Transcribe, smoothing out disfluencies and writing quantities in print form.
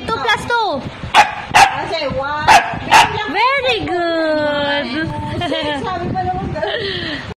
2 plus 2. Kasi 1. Very good. Sabi ko